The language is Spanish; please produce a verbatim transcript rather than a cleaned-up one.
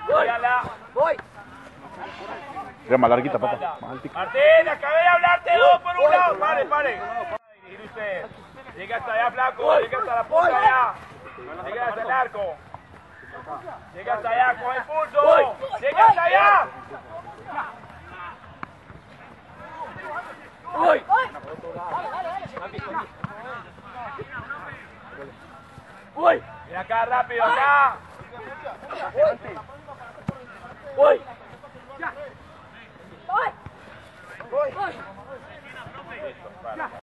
Voy. Ya más larguita, papá. Martín, acabé de hablarte dos por un lado. Pare, pare. Dirigir usted. Llega hasta allá, flaco. Llega hasta la punta allá. Llega hasta el arco. Llega hasta allá, coge impulso. Llega hasta allá. Voy. Voy. Mira acá, rápido, acá. Voy. Voy.